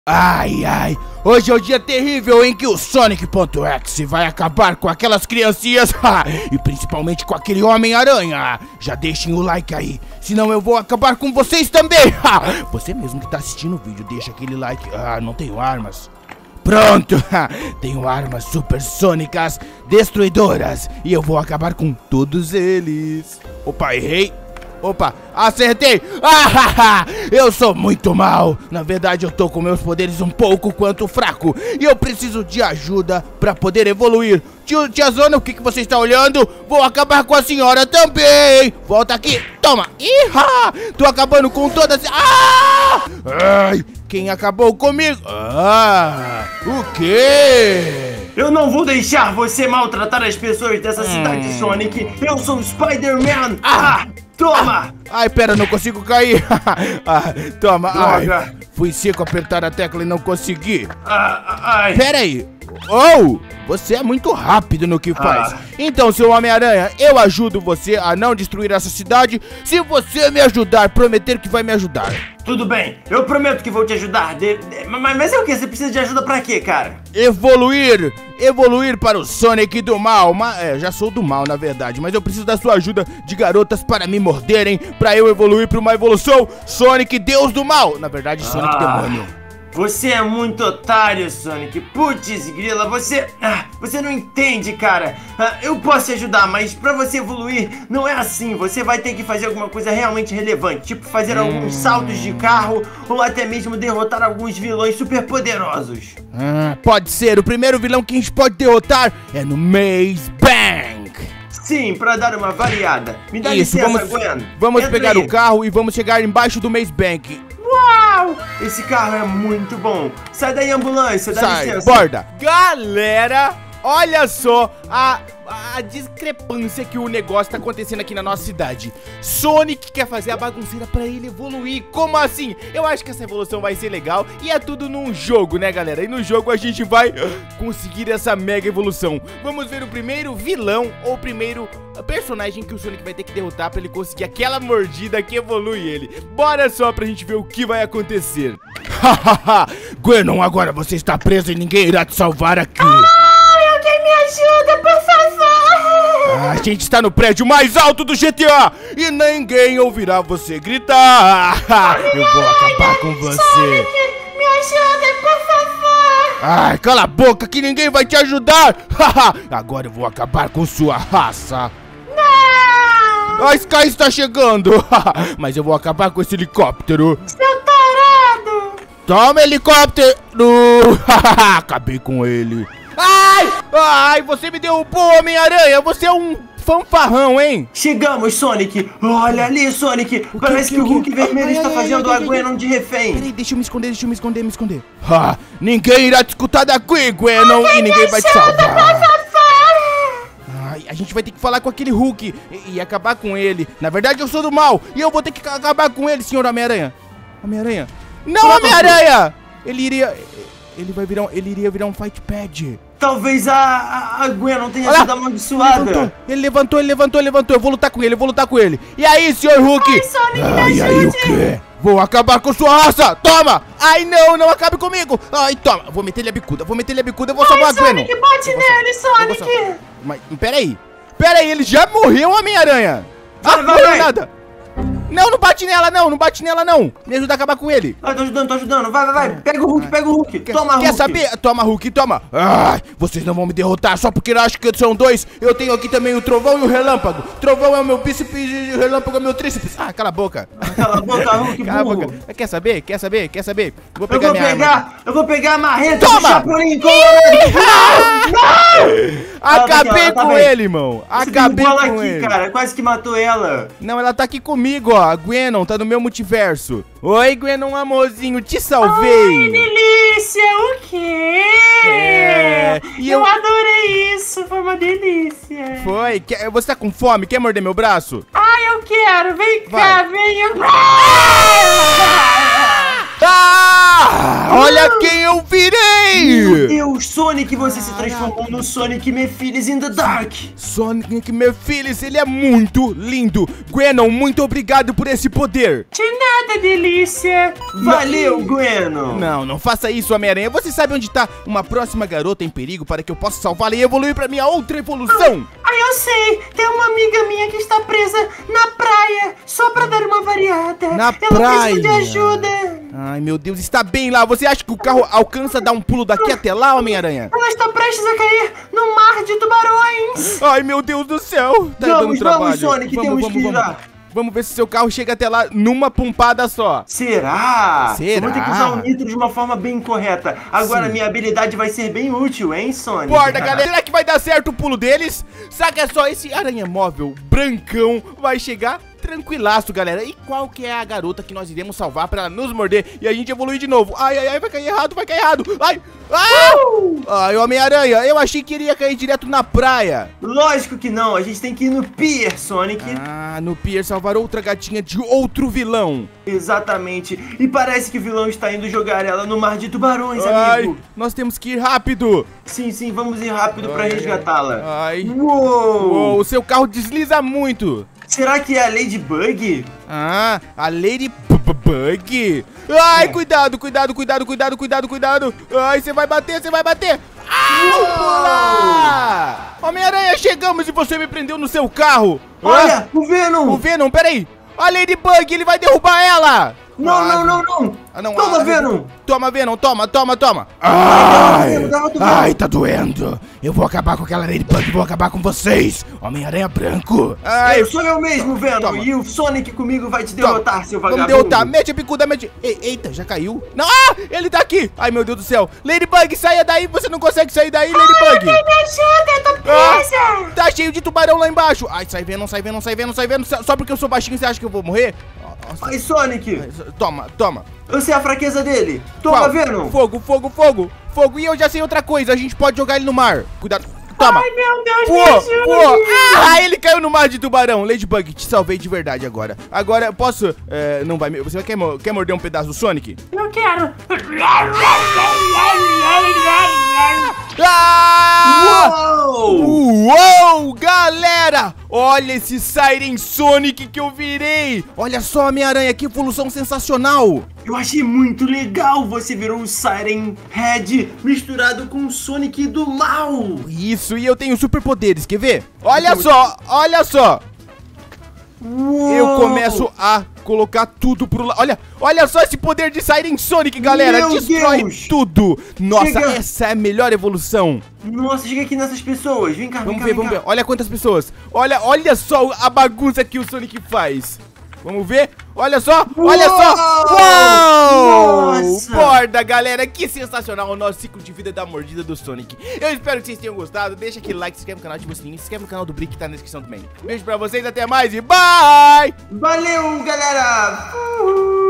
Ai, ai, hoje é o dia terrível em que o Sonic.exe vai acabar com aquelas criancinhas e principalmente com aquele Homem-Aranha. Já deixem o like aí, senão eu vou acabar com vocês também. Você mesmo que tá assistindo o vídeo, deixa aquele like. Não tenho armas. Pronto, tenho armas supersônicas destruidoras e eu vou acabar com todos eles. Opa, errei. Opa, acertei! Eu sou muito mal. Na verdade, eu tô com meus poderes um pouco quanto fraco e eu preciso de ajuda pra poder evoluir. Tia Zona, o que você está olhando? Vou acabar com a senhora também. Volta aqui, toma. Tô acabando com todas. Ai, quem acabou comigo? O quê? Eu não vou deixar você maltratar as pessoas dessa cidade, Sonic. Eu sou o Spider-Man. Toma! Ai, pera, não consigo cair. Toma. Droga. Ai, fui seco apertar a tecla e não consegui. Ai. Pera aí. Você é muito rápido no que faz. Então, seu Homem-Aranha, eu ajudo você a não destruir essa cidade se você me ajudar, prometer que vai me ajudar. Tudo bem, eu prometo que vou te ajudar. Mas é o que? Você precisa de ajuda pra quê, cara? Evoluir para o Sonic do mal. Já sou do mal, na verdade, mas eu preciso da sua ajuda de garotas para me morderem, pra eu evoluir pra uma evolução Sonic Deus do mal. Na verdade, Sonic Demônio. Você é muito otário, Sonic. Putz, grila, você não entende, cara. Eu posso te ajudar, mas pra você evoluir, não é assim. Você vai ter que fazer alguma coisa realmente relevante, tipo fazer alguns saltos de carro ou até mesmo derrotar alguns vilões super poderosos. Pode ser. O primeiro vilão que a gente pode derrotar é no Maze Bank. Sim, pra dar uma variada. Me dá licença, Gwen. Vamos pegar o carro e vamos chegar embaixo do Maze Bank. Uau! Esse carro é muito bom. Sai daí, ambulância, dá licença. Borda. Galera, olha só a discrepância que o negócio tá acontecendo aqui na nossa cidade. Sonic quer fazer a bagunceira pra ele evoluir. Como assim? Eu acho que essa evolução vai ser legal e é tudo num jogo, né, galera? E no jogo a gente vai conseguir essa mega evolução. Vamos ver o primeiro vilão ou o primeiro personagem que o Sonic vai ter que derrotar pra ele conseguir aquela mordida que evolui ele. Bora só pra gente ver o que vai acontecer. Gwenon, agora você está preso e ninguém irá te salvar aqui. Alguém me ajuda, por favor! A gente está no prédio mais alto do GTA e ninguém ouvirá você gritar. Eu vou acabar com você. Sonic, me ajuda, por favor! Ai, cala a boca que ninguém vai te ajudar. Agora eu vou acabar com sua raça. Não! A Sky está chegando. Mas eu vou acabar com esse helicóptero. Seu tarado! Toma, helicóptero. Acabei com ele. Ai, você me derrubou, Homem-Aranha. Você é um fanfarrão, hein? Chegamos, Sonic. Olha ali, Sonic. Parece que o Hulk vermelho está fazendo a Gwenon de refém. Peraí, deixa eu me esconder. Ninguém irá te escutar daqui, Gwenon, e ninguém vai te salvar. A gente vai ter que falar com aquele Hulk e acabar com ele. Na verdade, eu sou do mal e eu vou ter que acabar com ele, senhor Homem-Aranha. Homem-Aranha. Não, Homem-Aranha! Ele iria virar um fight pad. Talvez a Gwenon tenha sido amaldiçoada. Ele levantou. Eu vou lutar com ele. E aí, senhor Hulk? Ai, Sonic, me ajude. Aí o quê? Vou acabar com sua raça. Toma. Ai, não acabe comigo. Ai, toma. Vou meter ele a bicuda. Eu vou salvar a Gwenon. Sonic, bate nele, Sonic. Mas, peraí, ele já morreu, Homem-Aranha. Vai. Nada. Não bate nela, não. Me ajuda a acabar com ele. Tô ajudando. Vai. Pega o Hulk. Toma, Hulk. Quer saber? Toma, Hulk, toma. Vocês não vão me derrotar só porque eu acho que são dois. Eu tenho aqui também o Trovão e o Relâmpago. Trovão é o meu bíceps e o Relâmpago é o meu tríceps. Cala a boca. Cala a boca, Hulk, Cala a boca. Quer saber? Vou pegar minha arma. Eu vou pegar a marreta do Chapolin Colorado. Acabei com ele, irmão. Acabei com ele. Cara, quase que matou ela. Não, ela tá aqui comigo, ó. A Gwenon tá no meu multiverso. Oi, Gwenon, amorzinho, te salvei. Ai, delícia, o quê? Eu adorei isso, foi uma delícia. Foi? Você tá com fome? Quer morder meu braço? Ai, eu quero, vem cá, vem. Olha quem eu virei! Meu Deus, Sonic, você se transformou no Sonic Mephiles in the Dark. Sonic Mephiles, ele é muito lindo. Gwenon, muito obrigado por esse poder. De nada, delícia. Valeu, Gwenon. Não faça isso, Homem-Aranha. Você sabe onde tá uma próxima garota em perigo para que eu possa salvá-la e evoluir pra minha outra evolução? Eu sei. Tem uma amiga minha que está presa na praia. Só pra dar uma variada. Na Ela praia? precisa de ajuda. Ai, meu Deus, está bem lá. Você acha que o carro alcança a dar um pulo daqui até lá, Homem-Aranha? Ela está prestes a cair no mar de tubarões. Ai, meu Deus do céu. Tá dando trabalho. Vamos, Sonic, temos que ir lá. Vamos ver se seu carro chega até lá numa pompada só. Será? Será? Eu vou ter que usar o nitro de uma forma bem correta. Agora minha habilidade vai ser bem útil, hein, Sonic? Borda, galera. Será que vai dar certo o pulo deles? Saca só, esse aranha móvel brancão vai chegar tranquilaço, galera. E qual que é a garota que nós iremos salvar pra ela nos morder e a gente evoluir de novo? Ai, vai cair errado, vai cair errado. Ai, ai, Homem-Aranha, eu achei que iria cair direto na praia. Lógico que não, a gente tem que ir no pier, Sonic. Ah, no pier salvar outra gatinha de outro vilão. Exatamente, e parece que o vilão está indo jogar ela no mar de tubarões, Ai, amigo. nós temos que ir rápido. Sim, vamos ir rápido pra resgatá-la. Ai, Uou! o seu carro desliza muito. Será que é a Ladybug? Ah, a Ladybug. Ai, cuidado. Ai, você vai bater. Pula! Homem-Aranha, chegamos e você me prendeu no seu carro. Olha, o Venom! O Venom, peraí. A Ladybug, ele vai derrubar ela. Não. Toma, Venom! Toma, Venom, toma. Ai, tá doendo. Eu vou acabar com aquela Ladybug, vou acabar com vocês. Homem-Aranha branco. Ai, sou eu mesmo, Venom. Toma. E o Sonic comigo vai te derrotar, seu vagabundo. Vamos derrotar. Mete a bicuda, mete. Eita, já caiu. Não, ele tá aqui. Ai, meu Deus do céu. Ladybug, saia daí. Você não consegue sair daí, Ladybug. Me ajuda, eu tô presa. Tá cheio de tubarão lá embaixo. Ai, sai vendo. Só porque eu sou baixinho, você acha que eu vou morrer? Nossa. Ai, Sonic. Toma. Eu sei a fraqueza dele. Toma, Qual? Venom. Fogo. E eu já sei outra coisa. A gente pode jogar ele no mar. Cuidado. Toma. Ai, meu Deus, me ajuda. Ele caiu no mar de tubarão. Ladybug, te salvei de verdade agora. Agora, eu posso... não vai... Você quer morder um pedaço do Sonic? Eu quero. Uou, galera! Olha esse Siren Sonic que eu virei! Olha só, Homem-Aranha, que evolução sensacional! Eu achei muito legal. Você virou um Siren Head misturado com o Sonic do mal. Isso, e eu tenho superpoderes, quer ver? Olha só! Uou. Eu começo a colocar tudo pro lado. Olha só esse poder de Siren Sonic, galera! Meu Destrói Deus. tudo! Nossa, Chega. Essa é a melhor evolução! Nossa, chega aqui nessas pessoas. Vem cá, Vamos ver. Olha quantas pessoas. Olha só a bagunça que o Sonic faz. Vamos ver. Olha só. Uou! Nossa! Borda, galera. Que sensacional o nosso ciclo de vida da mordida do Sonic. Eu espero que vocês tenham gostado. Deixa aquele like, se inscreve no canal, ativa o sininho, se inscreve no canal do Brick que tá na descrição também. Beijo pra vocês, até mais e bye! Valeu, galera! Uhul.